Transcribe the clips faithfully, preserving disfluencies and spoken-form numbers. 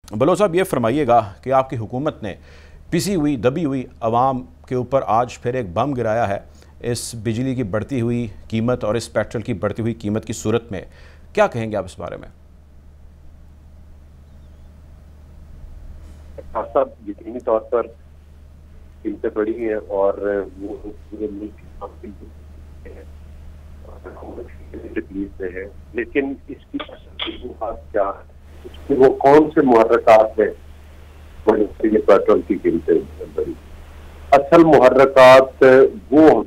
Bloch साहब, ये फरमाइएगा कि आपकी हुकूमत ने पिसी हुई दबी हुई आवाम के ऊपर आज फिर एक बम गिराया है इस बिजली की बढ़ती हुई कीमत और इस पेट्रोल की बढ़ती हुई कीमत की सूरत में। क्या कहेंगे आप इस बारे में? साहब यकीनी तौर पर कीमतें बढ़ी हैं और वो पूरे मुल्क तकलीफ में है, लेकिन इसकी क्या है, वो कौन से मुहर्रकात हैं ये पेट्रोल की कीमतें बढ़ी? असल मुहर्रकात वो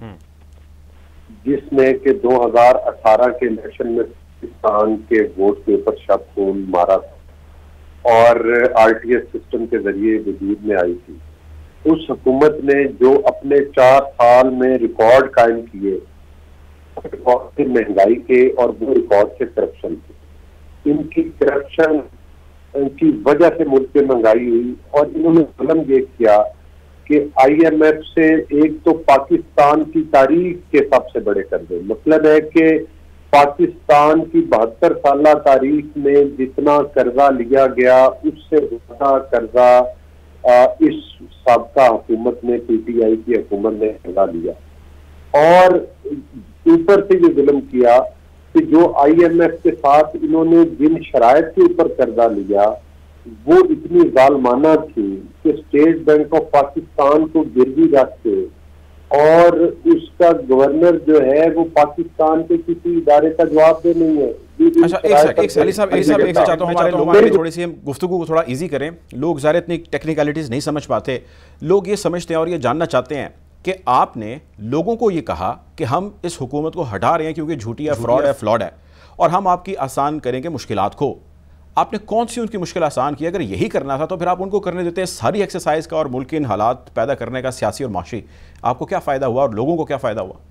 जिसने के दो हजार अठारह के इलेक्शन में पाकिस्तान के वोट के ऊपर शक खून मारा और आरटीएस सिस्टम के जरिए वजूद में आई थी, उस हुकूमत ने जो अपने चार साल में रिकॉर्ड कायम किए, रिकॉर्ड थे महंगाई के और वो रिकॉर्ड थे करप्शन के। इनकी करप्शन की वजह से मुल्क में महंगाई हुई और इन्होंने जुल्म ये किया कि आईएमएफ से एक तो पाकिस्तान की तारीख के सबसे बड़े कर्जे, मतलब है कि पाकिस्तान की बहत्तर साल तारीख में जितना कर्जा लिया गया उससे ज्यादा कर्जा इस साबका हुकूमत ने, पीटीआई की हुकूमत ने कर्जा लिया और ऊपर से ये जुल्म किया कि जो आईएमएफ के साथ इन्होंने जिन शराइत के ऊपर कर्जा लिया वो इतनी जालमाना थी कि स्टेट बैंक ऑफ पाकिस्तान को गिरवी रख के और उसका गवर्नर जो है वो पाकिस्तान के किसी इदारे का जवाब दे नहीं है। अच्छा, एक सेकंड, एक अली साहब, एक साहब, एक चाहता हूं हमारे लोगों की थोड़ी सी हम गुफ्तगू को थोड़ा इजी करें। लोग ज़ाहिर इतनी टेक्निकलिटीज़ नहीं समझ पाते। लोग ये समझते हैं और ये जानना चाहते हैं कि आपने लोगों को ये कहा कि हम इस हुकूमत को हटा रहे हैं क्योंकि झूठी है, फ्रॉड है, फ्लॉड है और हम आपकी आसान करेंगे मुश्किलात को। आपने कौन सी उनकी मुश्किल आसान की? अगर यही करना था तो फिर आप उनको करने देते हैं सारी एक्सरसाइज का और मुल्क के इन हालात पैदा करने का सियासी और माशी। आपको क्या फ़ायदा हुआ और लोगों को क्या फ़ायदा हुआ?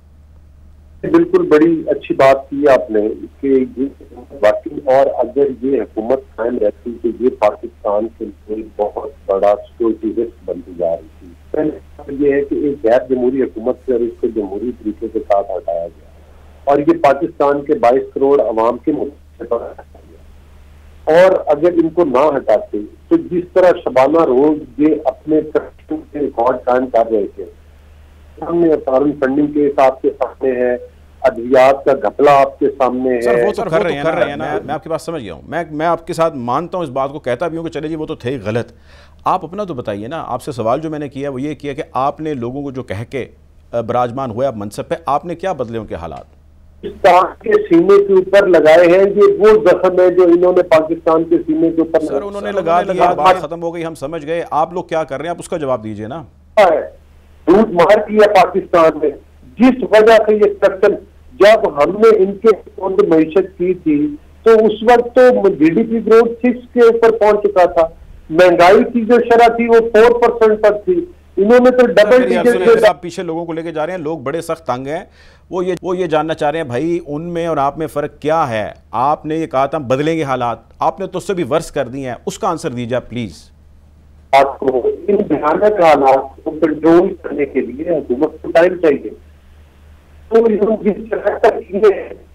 बिल्कुल बड़ी अच्छी बात की आपने कि बाकी, और अगर ये हुकूमत कायम रहती तो ये पाकिस्तान के लिए बहुत बड़ा सिक्योरिटी रिस्क बनती जा रही थी। पहले ये है कि एक गैर जमहूरी हुकूमत से और इसको जमहूरी तरीके के साथ हटाया गया और ये पाकिस्तान के बाईस करोड़ अवाम के मुद्दे पर हटाया गया। और अगर इनको ना हटाते तो जिस तरह शबाना रोज ये अपने के रिकॉर्ड कायम कर रहे थे, सामने फॉरेन फंडिंग के हिसाब के सामने है, अद्वियात का घपला आपके सामने है। सर वो तो कर रहे हैं, कर रहे हैं ना, मैं आपकी बात समझ गया हूँ। मैं मैं आपके साथ मानता हूँ, इस बात को कहता भी हूँ कि चले जी वो तो थे गलत। आप अपना तो बताइए ना। आपसे सवाल जो मैंने किया वो ये किया कि आपने लोगों को जो कह के बराजमान हुए आप मनसब पे, आपने क्या बदले उनके हालात? पाकिस्तान के सीने के ऊपर लगाए हैं, ये वो जख्म है जो इन्होंने पाकिस्तान के सीने के ऊपर। सर उन्होंने लगा दिया, बात खत्म हो गई, हम समझ गए। आप लोग क्या कर रहे हैं आप उसका जवाब दीजिए ना। दूध मार किया पाकिस्तान में जिस वजह से ये करप्शन, जब हमने इनके मईशत की थी तो उस वक्त तो जीडीपी ग्रोथ सिक्स के ऊपर पहुंच चुका था, महंगाई की जो शरह थी वो फोर परसेंट तक थी। इन्होंने तो डबल डिजिट। आप पीछे लोगों को लेके जा रहे हैं, लोग बड़े सख्त तंग हैं। वो ये वो ये जानना चाह रहे हैं भाई उनमें और आप में फ़र्क क्या है। आपने ये कहा था हम बदलेंगे हालात, आपने तो उससे भी वर्स कर दिए हैं। उसका आंसर दीजिए आप प्लीज़। आपको इन भयानक हालात को कंट्रोल करने के लिए हुकूमत को टाइम चाहिए। तो जिस तरह का